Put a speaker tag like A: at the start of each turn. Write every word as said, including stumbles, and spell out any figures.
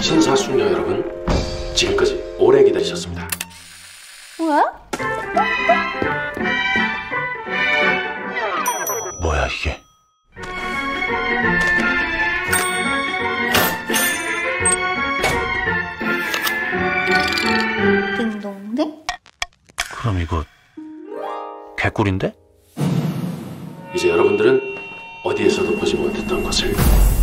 A: 신사숙녀 여러분, 지금까지 오래 기다리셨습니다.
B: 뭐야?
C: 뭐야 이게?
B: 딩동댕?
C: 그럼 이거 개꿀인데?
A: 이제 여러분들은 어디에서도 보지 못했던 것을